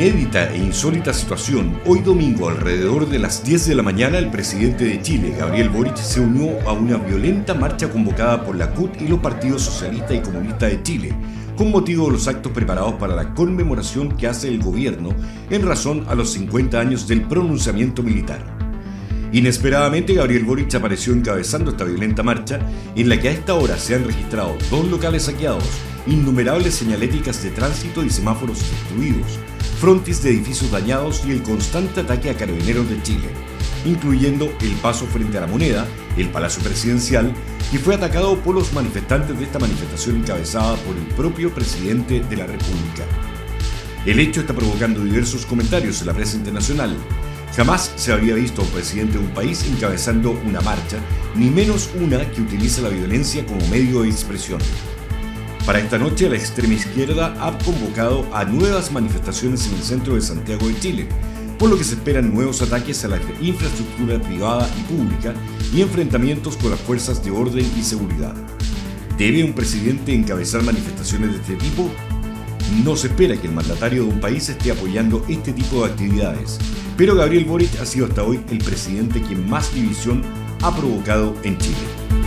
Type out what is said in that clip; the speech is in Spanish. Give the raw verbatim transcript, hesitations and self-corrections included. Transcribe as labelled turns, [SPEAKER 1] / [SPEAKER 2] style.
[SPEAKER 1] inédita e insólita situación, hoy domingo alrededor de las diez de la mañana el presidente de Chile, Gabriel Boric, se unió a una violenta marcha convocada por la C U T y los partidos socialista y comunista de Chile, con motivo de los actos preparados para la conmemoración que hace el gobierno en razón a los cincuenta años del pronunciamiento militar. Inesperadamente, Gabriel Boric apareció encabezando esta violenta marcha, en la que a esta hora se han registrado dos locales saqueados, innumerables señaléticas de tránsito y semáforos destruidos, frontis de edificios dañados y el constante ataque a carabineros de Chile, incluyendo el paso frente a la Moneda, el Palacio Presidencial, que fue atacado por los manifestantes de esta manifestación encabezada por el propio presidente de la República. El hecho está provocando diversos comentarios en la prensa internacional. Jamás se había visto a un presidente de un país encabezando una marcha, ni menos una que utiliza la violencia como medio de expresión. Para esta noche, la extrema izquierda ha convocado a nuevas manifestaciones en el centro de Santiago de Chile, por lo que se esperan nuevos ataques a la infraestructura privada y pública y enfrentamientos con las fuerzas de orden y seguridad. ¿Debe un presidente encabezar manifestaciones de este tipo? No se espera que el mandatario de un país esté apoyando este tipo de actividades, pero Gabriel Boric ha sido hasta hoy el presidente quien más división ha provocado en Chile.